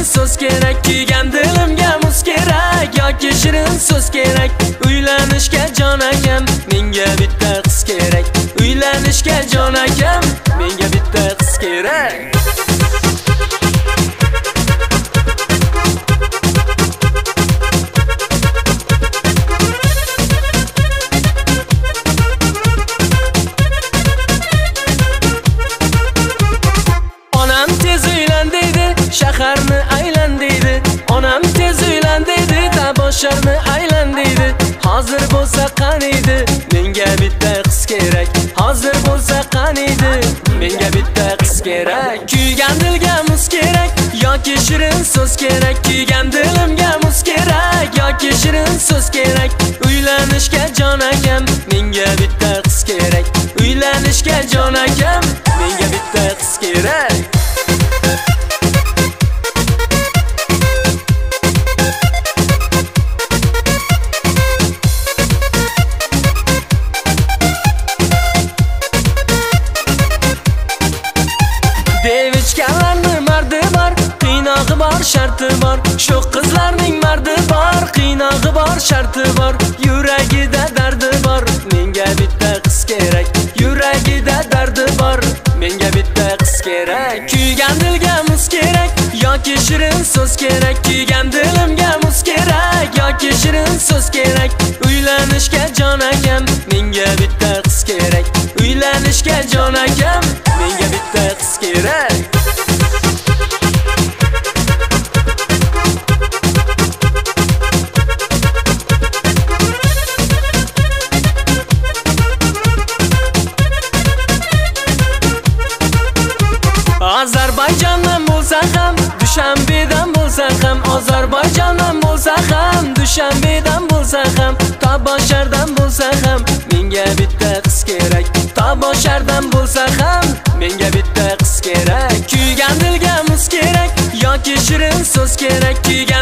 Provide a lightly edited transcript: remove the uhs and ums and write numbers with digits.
so'z kerak, kuygan dilimga muz kerak, yoki shirin so'z kerak. Uylanishga jon akam, menga bitta qiz kerak. Uylanishga jon akam, menga bitta qiz kerak. Shaharni aylan deydi, onam tez uylan deydi, tabosharni aylan deydi. Hozir bo'lsa qaniydi, menga bitta qiz kerak. Hozir bo'lsa qaniydi, menga bitta qiz kerak. Kuygan dilga muz kerak, yoki shirin so'z kerak. Kuygan dilimga muz kerak, yoki shirin so'z kerak. Uylanishga jon akam, menga bitta qiz kerak. Uylanishga jon akam, menga bitta qiz kerak. Devechkalarning mardi bor, qiynog'i bor, sharti bor. Shu qizlarning mardi bor, qiynog'i bor, sharti bor. Yuragida dardi bor, menga bitta qiz kerak. Yuragida dardi bor, menga bitta qiz kerak. Kuygan dilga muz kerak, yoki shirin so'z kerak. Kuygan dilimga muz kerak, yoki shirin so'z kerak. Uylanishga jon akam, menga bitta qiz kerak. Uylanishga jon akam, menga bitta qiz kerak. Ozarbayjondan bo'lsa ham, Dushanbedan bo'lsa ham, Ozarbayjondan bo'lsa ham, Dushanbedan bo'lsa ham, Taboshardan bo'lsa ham, menga bitta qiz kerak. Taboshardan bo'lsa ham, menga bitta qiz kerak. Kuygan dilga muz kerak, yoki shirin so'z kerak. Kuygan